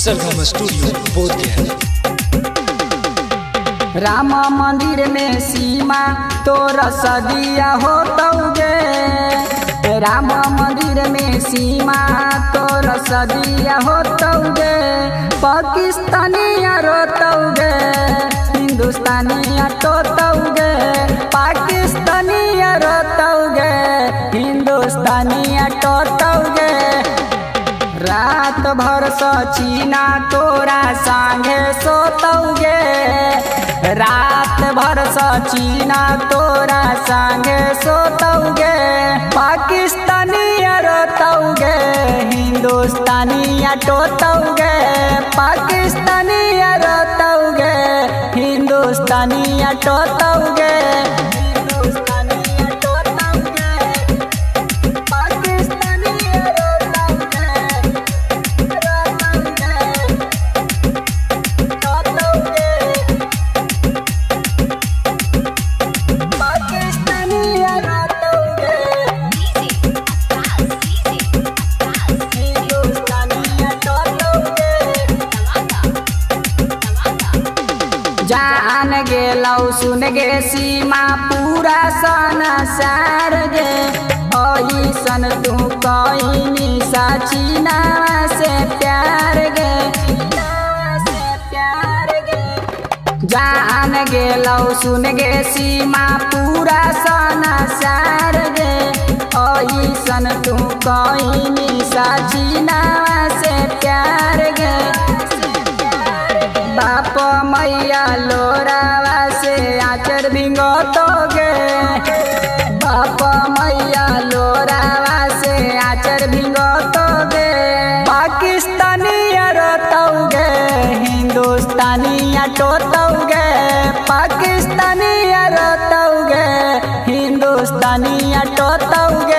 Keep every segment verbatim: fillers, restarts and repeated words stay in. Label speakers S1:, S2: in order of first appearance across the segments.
S1: सरगम studio Bodhgaya.
S2: Ram मंदिर में सीमा तोर सदिया हो तौगे, राम मंदिर में सीमा तोर सदिया हो तौगे, पाकिस्तानिया रो तौगे हिंदुस्तानिया तो तौगे, पाकिस्तानिया रो तौगे हिंदुस्तानिया तो तौगे। रात भर सचीना तोरा सांगे सोतौगे, रात भर सचीना तोरा सांगे सोतौगे, पाकिस्तानिया रोतौगे हिंदुस्तानिया टोतौगे, पाकिस्तानिया रोतौगे हिंदुस्तानिया टोतौगे। जान गेलौ सुन गे सीमा पूरा संसार गे, ऐसन तू कईनी सचीना से प्यार गे, जान गेलौ सुन गे सीमा पूरा संसार गे, ऐसन तू कईनी सचीना से प्यार गे। बाप मैया लोरावा से आचर भिंगोतोगे, बाप मैया लोरावा से आचर भिंगोतोगे, पाकिस्तानिया रोतौगे हिंदुस्तानिया टोतौगे, पाकिस्तानिया रोतौगे हिंदुस्तानिया टोतौगे।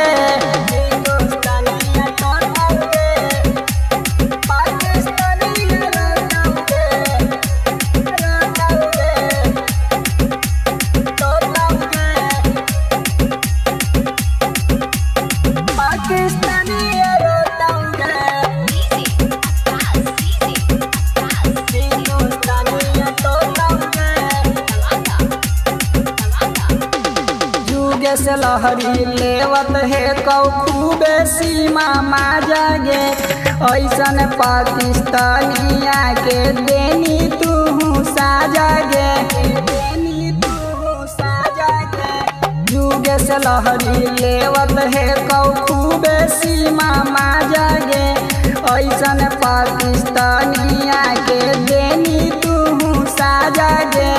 S2: से लहरी लेवत है कौ खूबे सीमा मा जागे, ऐसन पाकिस्तानिया के देनी तू साजागे, देनी तू साजागे। जुग से लहरी लेवत है कौ खूबे सीमा मा जागे, ऐसन पाकिस्तानिया के देनी तू साजागे।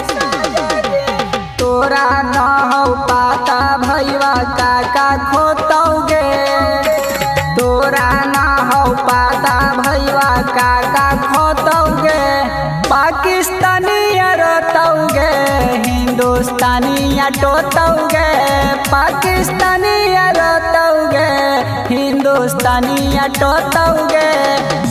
S2: तोरा न हो पाता भैया काका खोतौगे, तोरा न हो पाता भैया काका खोतौगे, पाकिस्तानिया रोतौगे हिंदुस्तानिया टोतौगे, पाकिस्तानिया रोतौगे हिंदुस्तानिया टोतौगे।